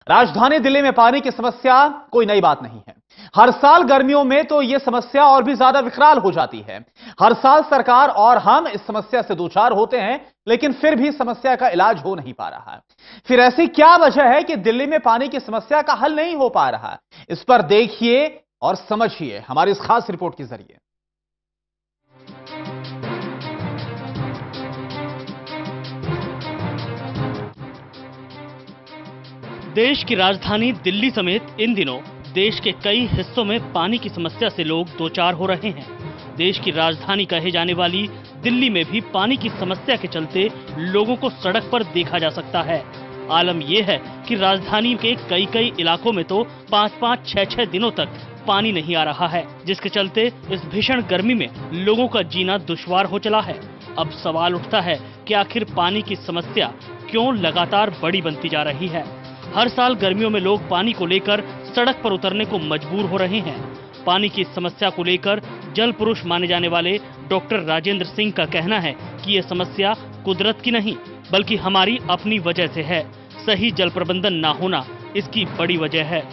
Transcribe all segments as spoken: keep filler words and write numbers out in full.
राजधानी दिल्ली में पानी की समस्या कोई नई बात नहीं है। हर साल गर्मियों में तो यह समस्या और भी ज्यादा विकराल हो जाती है। हर साल सरकार और हम इस समस्या से दो चार होते हैं, लेकिन फिर भी समस्या का इलाज हो नहीं पा रहा है। फिर ऐसी क्या वजह है कि दिल्ली में पानी की समस्या का हल नहीं हो पा रहा? इस पर देखिए और समझिए हमारी इस खास रिपोर्ट के जरिए। देश की राजधानी दिल्ली समेत इन दिनों देश के कई हिस्सों में पानी की समस्या से लोग दो चार हो रहे हैं। देश की राजधानी कहे जाने वाली दिल्ली में भी पानी की समस्या के चलते लोगों को सड़क पर देखा जा सकता है। आलम यह है कि राजधानी के कई कई इलाकों में तो पाँच पाँच छह छह दिनों तक पानी नहीं आ रहा है, जिसके चलते इस भीषण गर्मी में लोगों का जीना दुश्वार हो चला है। अब सवाल उठता है कि आखिर पानी की समस्या क्यों लगातार बड़ी बनती जा रही है। हर साल गर्मियों में लोग पानी को लेकर सड़क पर उतरने को मजबूर हो रहे हैं। पानी की समस्या को लेकर जल पुरुष माने जाने वाले डॉक्टर राजेंद्र सिंह का कहना है कि ये समस्या कुदरत की नहीं बल्कि हमारी अपनी वजह से है। सही जल प्रबंधन ना होना इसकी बड़ी वजह है।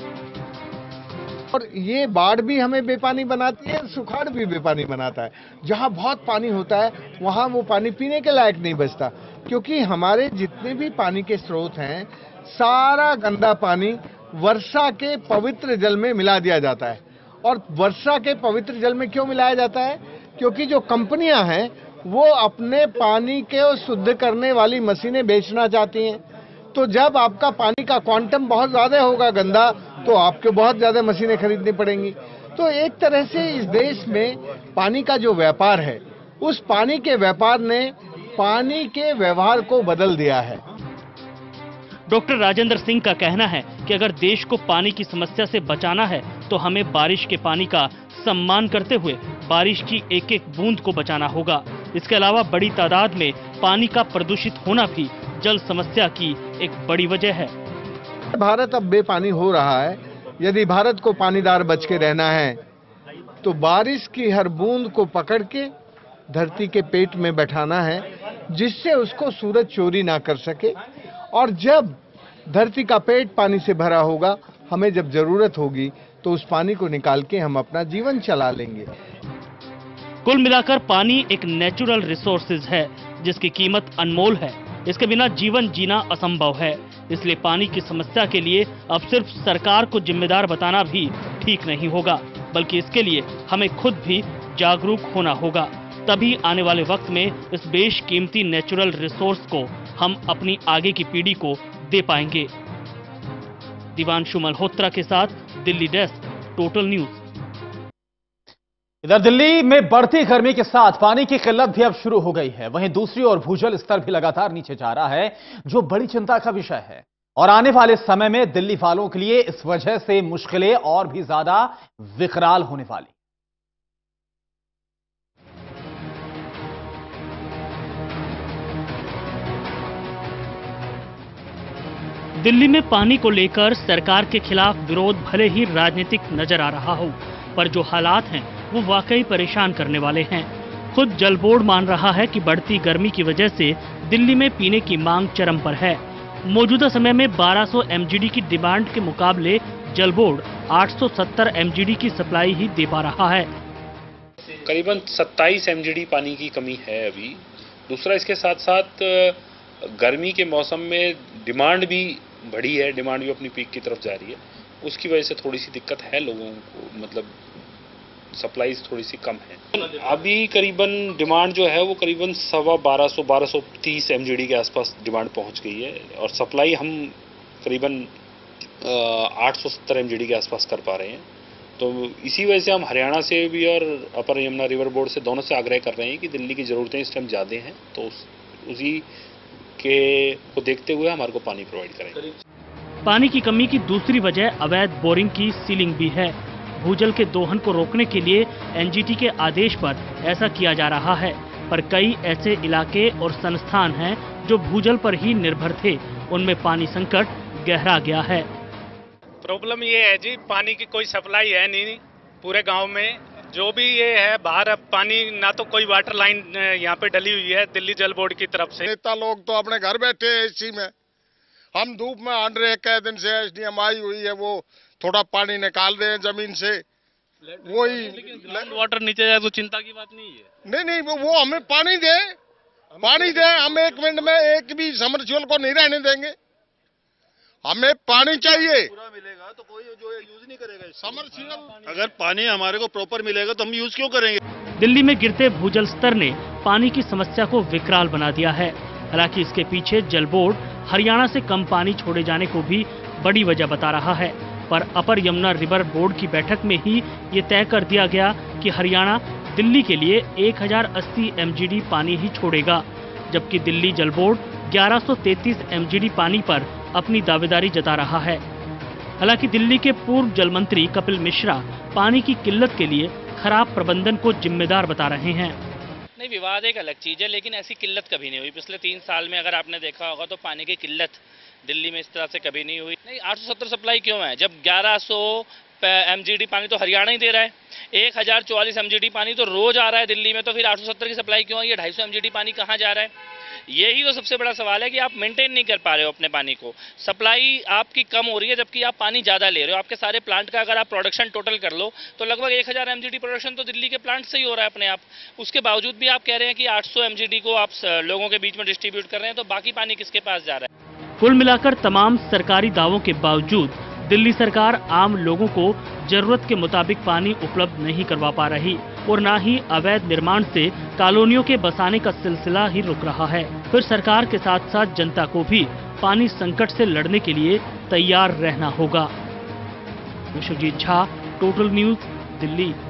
और ये बाढ़ भी हमें बेपानी बनाती है, सुखाड़ भी बेपानी बनाता है। जहाँ बहुत पानी होता है वहाँ वो पानी पीने के लायक नहीं बचता, क्योंकि हमारे जितने भी पानी के स्रोत हैं सारा गंदा पानी वर्षा के पवित्र जल में मिला दिया जाता है। और वर्षा के पवित्र जल में क्यों मिलाया जाता है? क्योंकि जो कंपनियां हैं वो अपने पानी के शुद्ध करने वाली मशीनें बेचना चाहती हैं। तो जब आपका पानी का क्वांटम बहुत ज्यादा होगा गंदा, तो आपको बहुत ज्यादा मशीनें खरीदनी पड़ेंगी। तो एक तरह से इस देश में पानी का जो व्यापार है, उस पानी के व्यापार ने पानी के व्यवहार को बदल दिया है। डॉक्टर राजेंद्र सिंह का कहना है कि अगर देश को पानी की समस्या से बचाना है तो हमें बारिश के पानी का सम्मान करते हुए बारिश की एक एक बूंद को बचाना होगा। इसके अलावा बड़ी तादाद में पानी का प्रदूषित होना भी जल समस्या की एक बड़ी वजह है। भारत अब बेपानी हो रहा है। यदि भारत को पानीदार बच के रहना है तो बारिश की हर बूंद को पकड़ के धरती के पेट में बैठाना है, जिससे उसको सूरज चोरी ना कर सके। और जब धरती का पेट पानी से भरा होगा, हमें जब जरूरत होगी तो उस पानी को निकाल के हम अपना जीवन चला लेंगे। कुल मिलाकर पानी एक नेचुरल रिसोर्सेज है जिसकी कीमत अनमोल है। इसके बिना जीवन जीना असंभव है। इसलिए पानी की समस्या के लिए अब सिर्फ सरकार को जिम्मेदार बताना भी ठीक नहीं होगा, बल्कि इसके लिए हमें खुद भी जागरूक होना होगा। तभी आने वाले वक्त में इस बेशकीमती नेचुरल रिसोर्स को हम अपनी आगे की पीढ़ी को दे पाएंगे। दिवांशु मल्होत्रा के साथ दिल्ली डेस्क, टोटल न्यूज। इधर दिल्ली में बढ़ती गर्मी के साथ पानी की किल्लत भी अब शुरू हो गई है। वहीं दूसरी ओर भूजल स्तर भी लगातार नीचे जा रहा है, जो बड़ी चिंता का विषय है। और आने वाले समय में दिल्ली वालों के लिए इस वजह से मुश्किलें और भी ज्यादा विकराल होने वाली। दिल्ली में पानी को लेकर सरकार के खिलाफ विरोध भले ही राजनीतिक नजर आ रहा हो, पर जो हालात हैं वो वाकई परेशान करने वाले हैं। खुद जल बोर्ड मान रहा है कि बढ़ती गर्मी की वजह से दिल्ली में पीने की मांग चरम पर है। मौजूदा समय में बारह सौ एमजीडी की डिमांड के मुकाबले जल बोर्ड आठ सौ सत्तर एमजीडी की सप्लाई ही दे पा रहा है। करीबन सत्ताईस एमजीडी पानी की कमी है अभी। दूसरा, इसके साथ साथ गर्मी के मौसम में डिमांड भी बढ़ी है, डिमांड भी अपनी पीक की तरफ जा रही है। उसकी वजह से थोड़ी सी दिक्कत है लोगों को, मतलब सप्लाईज थोड़ी सी कम है। अभी करीबन डिमांड जो है वो करीबन सवा बारह सौ बारह सौ तीस एमजीडी के आसपास डिमांड पहुंच गई है, और सप्लाई हम करीबन आठ सौ सत्तर एमजीडी के आसपास कर पा रहे हैं। तो इसी वजह से हम हरियाणा से भी और अपर यमुना रिवर बोर्ड से दोनों से आग्रह कर रहे हैं कि दिल्ली की ज़रूरतें इस टाइम ज़्यादा हैं, तो उस, उसी के को देखते हुए हमारे को पानी प्रोवाइड करें। पानी की कमी की दूसरी वजह अवैध बोरिंग की सीलिंग भी है। भूजल के दोहन को रोकने के लिए एनजीटी के आदेश पर ऐसा किया जा रहा है, पर कई ऐसे इलाके और संस्थान हैं जो भूजल पर ही निर्भर थे, उनमें पानी संकट गहरा गया है। प्रॉब्लम ये है जी, पानी की कोई सप्लाई है नहीं पूरे गांव में। जो भी ये है बाहर अब पानी, ना तो कोई वाटर लाइन यहाँ पे डली हुई है दिल्ली जल बोर्ड की तरफ से। नेता लोग तो अपने घर बैठे हैं एसी में, हम धूप में आंट रहे कई दिन से, एसडीएम आई हुई है, वो थोड़ा पानी निकाल दे जमीन से, वही ग्राउंड वाटर नीचे जाए तो चिंता की बात नहीं है। नहीं नहीं वो, वो हमें पानी दे, पानी दे, हम एक मिनट में एक भी समरसेबल को नहीं रहने देंगे, हमें पानी चाहिए। पूरा मिलेगा तो कोई जो यूज नहीं करेगा समरसेबल। अगर पानी हमारे को प्रॉपर मिलेगा तो हम यूज क्यों करेंगे। दिल्ली में गिरते भूजल स्तर ने पानी की समस्या को विकराल बना दिया है। हालांकि इसके पीछे जल बोर्ड हरियाणा से कम पानी छोड़े जाने को भी बड़ी वजह बता रहा है, पर अपर यमुना रिवर बोर्ड की बैठक में ही ये तय कर दिया गया कि हरियाणा दिल्ली के लिए एक हज़ार अस्सी एमजीडी पानी ही छोड़ेगा, जबकि दिल्ली जल बोर्ड ग्यारह सौ तैंतीस एमजीडी पानी पर अपनी दावेदारी जता रहा है। हालांकि दिल्ली के पूर्व जल मंत्री कपिल मिश्रा पानी की किल्लत के लिए खराब प्रबंधन को जिम्मेदार बता रहे हैं। नहीं, विवाद एक अलग चीज़ है, लेकिन ऐसी किल्लत कभी नहीं हुई। पिछले तीन साल में अगर आपने देखा होगा तो पानी की किल्लत दिल्ली में इस तरह से कभी नहीं हुई। नहीं, आठ सौ सत्तर सप्लाई क्यों है जब ग्यारह सौ एमजीडी पानी तो हरियाणा ही दे रहा है, एक हज़ार चौवालीस एमजीडी पानी तो रोज आ रहा है दिल्ली में, तो फिर आठ सौ सत्तर की सप्लाई क्यों है? ये ढाई सौ एमजीडी पानी कहाँ जा रहा है? यही तो सबसे बड़ा सवाल है कि आप मेंटेन नहीं कर पा रहे हो अपने पानी को। सप्लाई आपकी कम हो रही है जबकि आप पानी ज़्यादा ले रहे हो। आपके सारे प्लांट का अगर आप प्रोडक्शन टोटल कर लो तो लगभग एक हज़ार एमजीडी प्रोडक्शन तो दिल्ली के प्लांट से ही हो रहा है अपने आप। उसके बावजूद भी आप कह रहे हैं कि आठ सौ एमजीडी को आप लोगों के बीच में डिस्ट्रीब्यूट कर रहे हैं, तो बाकी पानी किसके पास जा रहा है? कुल मिलाकर तमाम सरकारी दावों के बावजूद दिल्ली सरकार आम लोगों को जरूरत के मुताबिक पानी उपलब्ध नहीं करवा पा रही और न ही अवैध निर्माण से कॉलोनियों के बसाने का सिलसिला ही रुक रहा है। फिर सरकार के साथ साथ जनता को भी पानी संकट से लड़ने के लिए तैयार रहना होगा। Vishwajeet Jha, total news, Delhi.